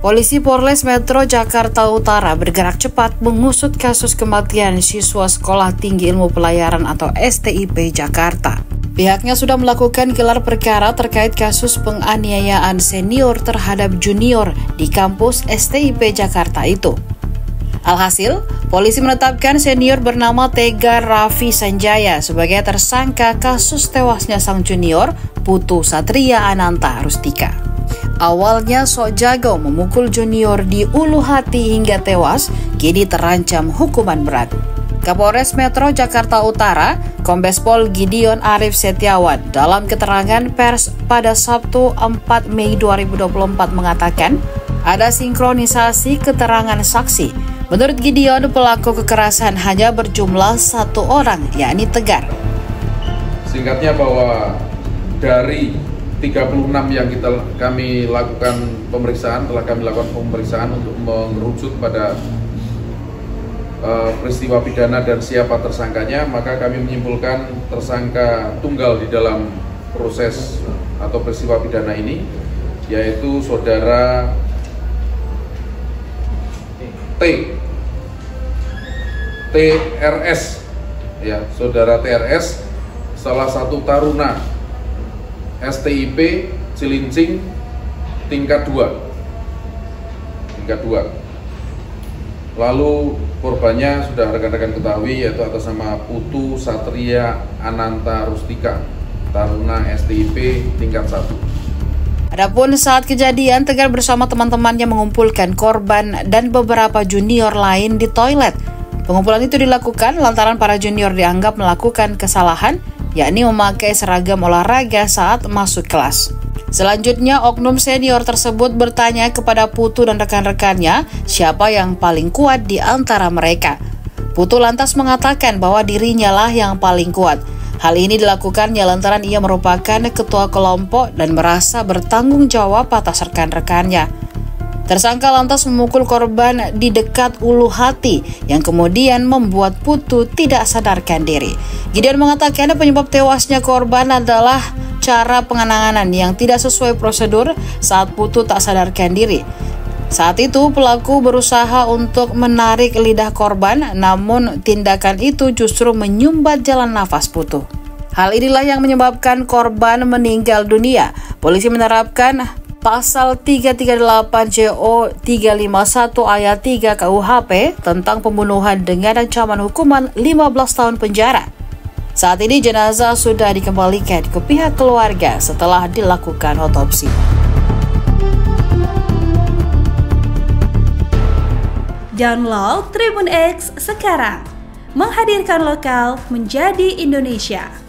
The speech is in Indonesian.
Polisi Polres Metro Jakarta Utara bergerak cepat mengusut kasus kematian siswa Sekolah Tinggi Ilmu Pelayaran atau STIP Jakarta. Pihaknya sudah melakukan gelar perkara terkait kasus penganiayaan senior terhadap junior di kampus STIP Jakarta itu. Alhasil, polisi menetapkan senior bernama Tega Raffi Sanjaya sebagai tersangka kasus tewasnya sang junior Putu Satria Ananta Rustika. Awalnya sok jago memukul junior di ulu hati hingga tewas, kini terancam hukuman berat. Kapolres Metro Jakarta Utara, Kombes Pol Gideon Arif Setiawan, dalam keterangan pers pada Sabtu 4 Mei 2024 mengatakan, ada sinkronisasi keterangan saksi. Menurut Gideon, pelaku kekerasan hanya berjumlah satu orang, yakni Tegar. Singkatnya bahwa dari 36 yang kami lakukan pemeriksaan, telah kami lakukan pemeriksaan untuk mengerucut pada peristiwa pidana dan siapa tersangkanya, maka kami menyimpulkan tersangka tunggal di dalam proses atau peristiwa pidana ini, yaitu saudara TRS, ya, saudara TRS, salah satu taruna STIP Cilincing tingkat 2. Lalu korbannya sudah rekan-rekan ketahui, yaitu atas nama Putu Satria Ananta Rustika, taruna STIP tingkat 1. Adapun saat kejadian, Tegar bersama teman-temannya mengumpulkan korban dan beberapa junior lain di toilet. Pengumpulan itu dilakukan lantaran para junior dianggap melakukan kesalahan, yakni memakai seragam olahraga saat masuk kelas. Selanjutnya, oknum senior tersebut bertanya kepada Putu dan rekan-rekannya siapa yang paling kuat di antara mereka. Putu lantas mengatakan bahwa dirinya lah yang paling kuat. Hal ini dilakukannya lantaran ia merupakan ketua kelompok dan merasa bertanggung jawab atas rekan-rekannya. Tersangka lantas memukul korban di dekat ulu hati yang kemudian membuat Putu tidak sadarkan diri. Gideon mengatakan penyebab tewasnya korban adalah cara penanganan yang tidak sesuai prosedur saat Putu tak sadarkan diri. Saat itu pelaku berusaha untuk menarik lidah korban, namun tindakan itu justru menyumbat jalan nafas Putu. Hal inilah yang menyebabkan korban meninggal dunia. Polisi menerapkan Pasal 338 JO 351 ayat 3 KUHP tentang pembunuhan dengan ancaman hukuman 15 tahun penjara. Saat ini jenazah sudah dikembalikan ke pihak keluarga setelah dilakukan otopsi. Download Tribun X sekarang, menghadirkan lokal menjadi Indonesia.